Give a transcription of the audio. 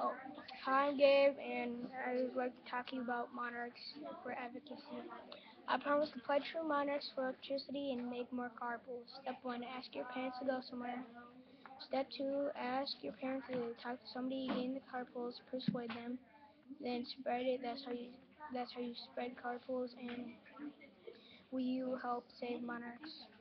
Oh, hi, I'm Gabe, and I would like to talk to you about Monarchs for Advocacy. I promise to pledge for Monarchs for electricity and make more carpools. Step 1, ask your parents to go somewhere. Step 2, ask your parents to talk to somebody in the carpools, persuade them, then spread it. That's how you spread carpools, and will you help save Monarchs?